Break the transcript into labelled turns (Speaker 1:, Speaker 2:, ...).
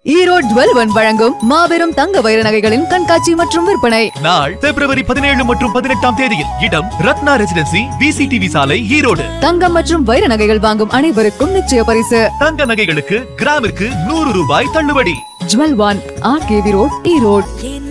Speaker 1: Erode jewel வழங்கும் மாபெரும் தங்க வைர நகைகளின் கண்காட்சி மற்றும் விற்பனை
Speaker 2: நாள் பிப்ரவரி 17 மற்றும் 18ஆம் தேதியில். இடம் ரத்னா ரெசிடென்சி, விசிடிவி சாலை, ஈரோடு.
Speaker 1: தங்கம் மற்றும் வைர நகைகள் வாங்கும் அனைவருக்கும் நிச்சய பரிசு.
Speaker 2: தங்க நகைகளுக்கு கிராமிற்கு 100 ரூபாய் தள்ளுபடி.
Speaker 1: Jewel one, RKV road, Erode.